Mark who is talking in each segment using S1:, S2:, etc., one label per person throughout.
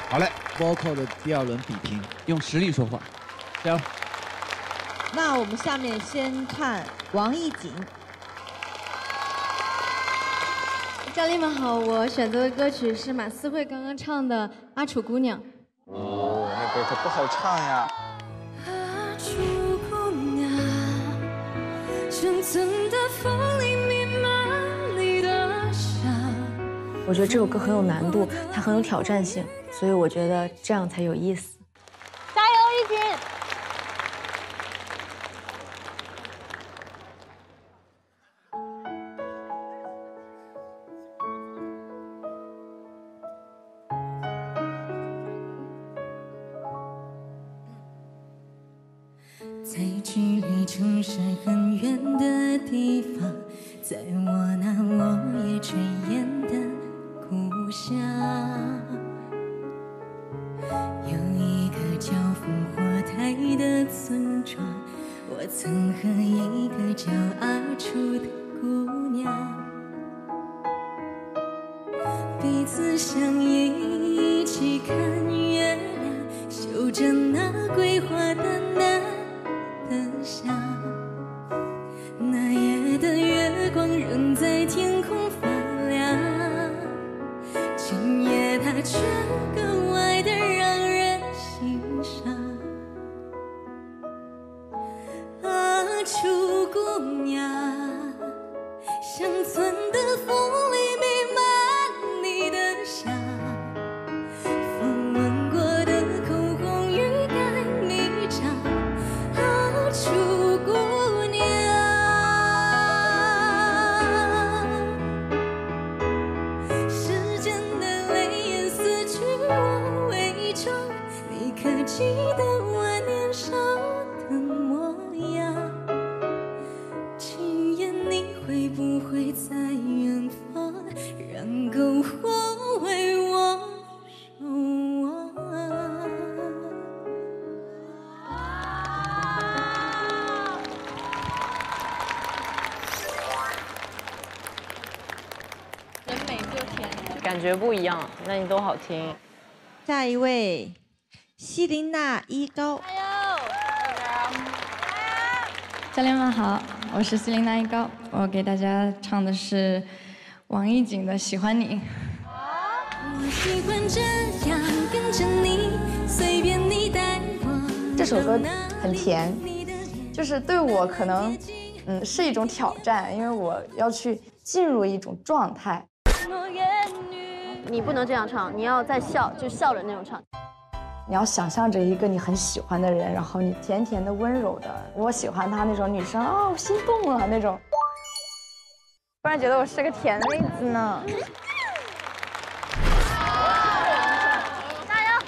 S1: 好嘞 ，vocal 的第2轮比拼，
S2: 用实力说话，加油！
S3: 那我们下面先看王艺瑾。
S4: 教练们好，我选择的歌曲是马思慧刚刚唱的《阿楚姑娘》。
S5: 哦，那歌可不好唱呀。
S6: 阿楚姑娘，深层的风里弥漫你的香。
S7: 我觉得这首歌很有难度，它很有挑战性，所以我觉得这样才有意思。
S4: 加油，艺瑾！
S6: 在距离城市很远的地方，在我那落叶垂涎的故乡，有一个叫烽火台的村庄，我曾和一个叫阿楚的姑娘彼此相依，一起看月亮，嗅着那桂花的嫩的香。那夜的月光仍在天空发亮，今夜它却格外的让人欣赏。阿楚姑娘，乡村的风里弥漫你的香，风吻过的口红欲盖弥彰。阿楚姑娘，时间的泪眼撕去我伪装，你可记得我年少的模样？今夜你会不会在远方，让篝火为我守望？
S4: 人美就甜，
S7: 感觉不一样，那你都好听。
S3: 下一位，希林娜一高。
S4: 教练们好，我是希林娜一高，我给大家唱的是王艺瑾的《喜欢你》。
S6: 我喜欢这样跟着你，随便你带我。
S8: 这首歌很甜，就是对我可能是一种挑战，因为我要去进入一种状态。
S7: 你不能这样唱，你要在笑，就笑着那种唱。
S8: 你要想象着一个你很喜欢的人，然后你甜甜的、温柔的，我喜欢他那种女生啊，我心动了那种。突然觉得我是个甜妹子呢。
S4: 加油！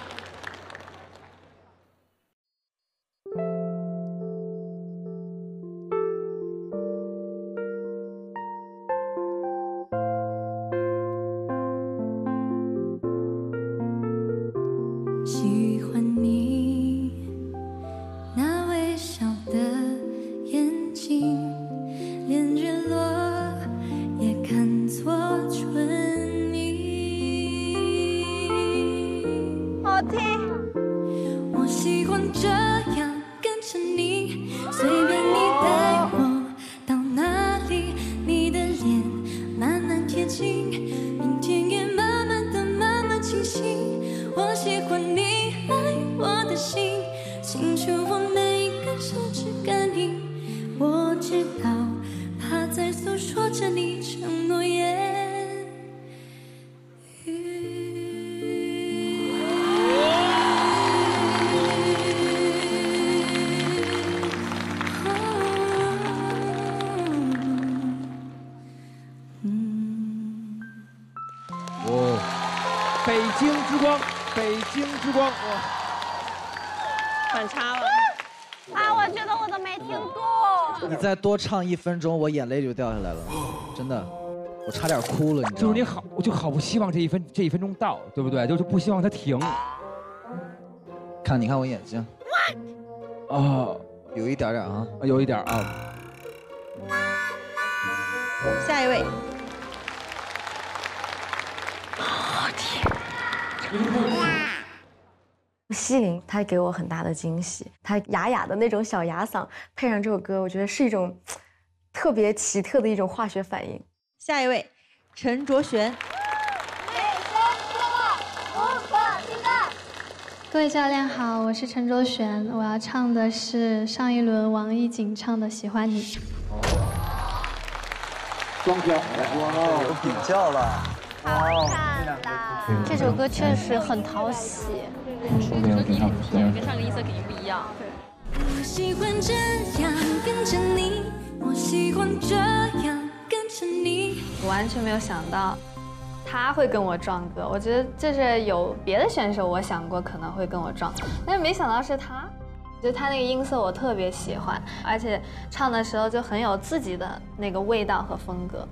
S6: 喜欢你那微笑的眼睛，连日落也看作春意。
S8: 好听。
S6: 我喜欢这样跟着你，随便你带我到哪里，你的脸慢慢贴近，明天也慢慢的慢慢清醒。我喜欢你爱我的心，清楚我每个手指感应。我知道，它在诉说着你承诺言语。
S1: 哦，北京之光，北京之光，哇！
S7: 反差了。
S4: 啊，我觉得我都没听过。
S1: 你再多唱1分钟，我眼泪就掉下来了，真的，我差点哭了，你知道吗？
S2: 就是你好，我就好不希望这一分钟到，对不对？就是不希望它停。
S1: 看，你看我眼睛，
S2: 哦，
S1: 有一点点啊，
S2: 有一点啊。
S3: 下一位，
S7: 西林她给我很大的惊喜，她哑哑的那种小哑嗓，配上这首歌，我觉得是一种特别奇特的一种化学反应。
S3: 下一位，陈卓璇。
S9: 各位教练好，我是陈卓璇，我要唱的是上一轮王艺瑾唱的《喜欢你》。
S10: 双标，哇，
S5: 有比较了。
S8: 好看啦！这首歌确实很讨喜。
S5: 说明跟上
S8: 跟上个音色肯定不一样。
S6: 我喜欢这样跟着你，我喜欢这样跟着你。
S8: 我完全没有想到他会跟我撞歌，我觉得这是有别的选手我想过可能会跟我撞，但是没想到是他。就他那个音色我特别喜欢，而且唱的时候就很有自己的那个味道和风格。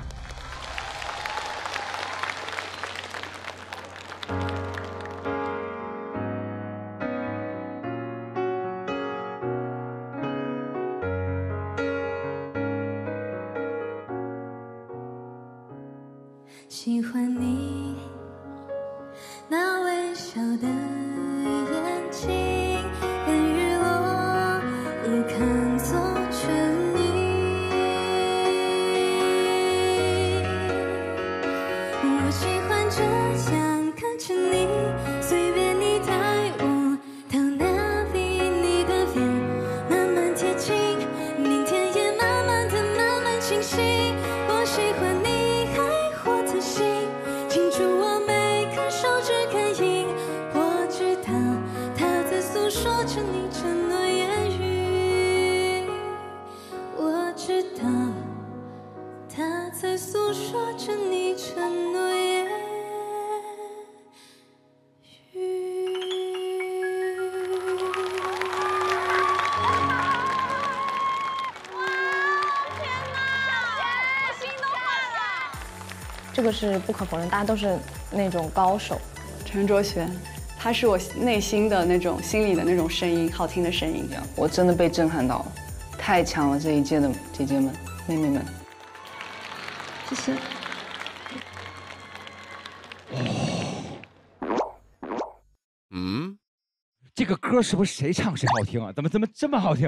S6: 喜欢你那微笑的眼睛，连日落也看作春雨。我喜欢这样看着你，随便你带我到哪里，你的脸慢慢贴近，明天也慢慢的慢慢清晰。我喜欢你说着你承诺言语，我知道他在诉说着你承诺言语。
S8: 哇！天哪，我心都化了。
S7: 这个是不可否认，大家都是那种高手。
S11: 陈卓璇。他是我内心的那种、心里的那种声音，好听的声音。
S12: 我真的被震撼到了，太强了！这一届的姐姐们、妹妹们，
S9: 谢谢。
S2: 嗯，这个歌是不是谁唱谁好听啊？怎么这么好听？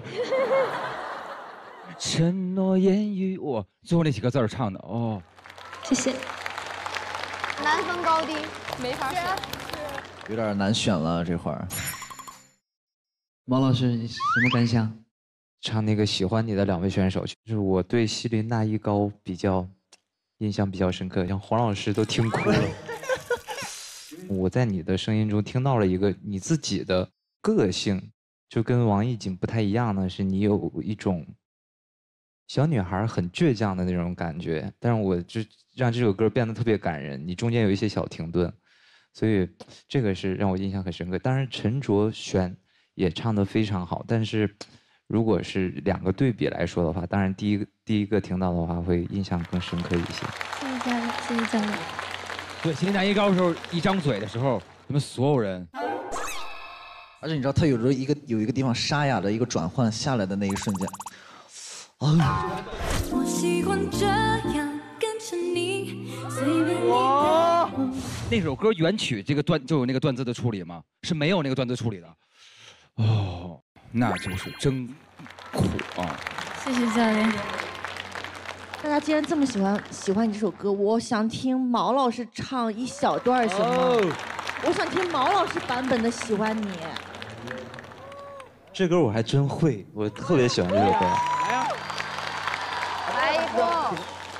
S2: 承诺言语，我最后那几个字儿唱的哦。
S9: 谢谢。
S8: 难分高低，没法选。
S1: 有点难选了，这会儿。
S13: 毛老师，你什么感想？
S14: 唱那个喜欢你的两位选手，就是我对西林那一高印象比较深刻，像黄老师都听哭了。我在你的声音中听到了一个你自己的个性，就跟王艺瑾不太一样的是，你有一种小女孩很倔强的那种感觉，但是我就让这首歌变得特别感人，你中间有一些小停顿。所以这个是让我印象很深刻。当然，陈卓璇也唱得非常好，但是如果是两个对比来说的话，当然第一个听到的话会印象更深刻一些。
S9: 谢谢教练，谢谢教练。
S2: 对，西林男一高的时候，一张嘴的时候，你们所有人，
S1: 而且你知道他有时候有一个地方沙哑的一个转换下来的那一瞬间，
S6: 我喜欢这样跟着你，随便你
S2: 哇！那首歌原曲这个就有那个断字的处理吗？是没有那个断字处理的。哦，那就是真苦啊！
S9: 谢谢教练。
S3: 大家既然这么喜欢你这首歌，我想听毛老师唱一小段行吗？我想听毛老师版本的《喜欢你》。
S14: 这歌我还真会，我特别喜欢这首歌。
S8: 来一个。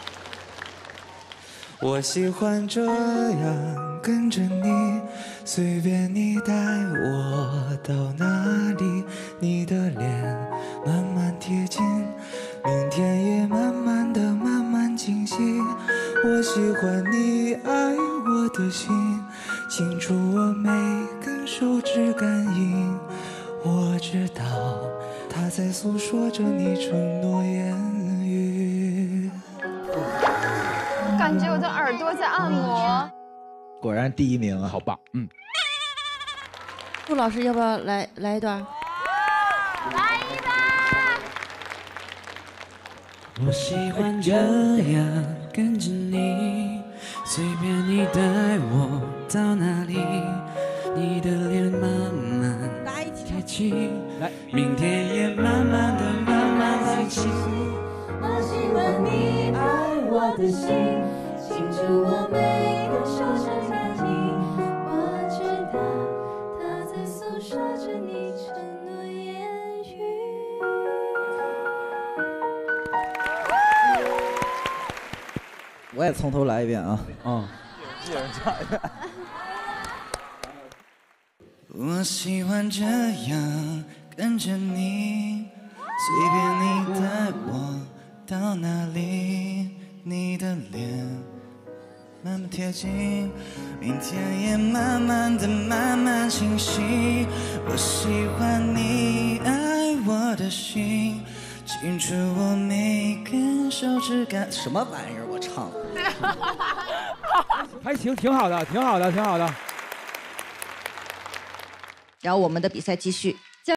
S15: 我喜欢这样跟着你，随便你带我到哪里，你的脸慢慢贴近，明天也慢慢的慢慢清晰。我喜欢你爱我的心，清楚我每根手指感应。我知道他在诉说着你承诺言语。
S8: 感觉我的耳朵在按摩。
S1: 果然第一名啊，
S2: 好棒！
S3: 陆老师要不要来一段？
S8: 来一段。
S15: 我喜欢这样跟着你，随便你带我到哪里，你的脸慢慢近，明天也慢慢的接近。
S6: 我喜欢你爱我的心，清楚我每个手指感应。我知道他在诉说着你承诺言语。
S1: 我也从头来一遍啊。
S5: 一人唱一遍。
S15: 我喜欢这样跟着你，随便你带我到哪里，你的脸慢慢贴近，明天也慢慢清晰。我喜欢你爱我的心，清楚我每根手指感。
S1: 什么玩意儿？我唱的。
S2: 还行，挺好的，挺好的，挺好的。
S3: 然后我们的比赛继续。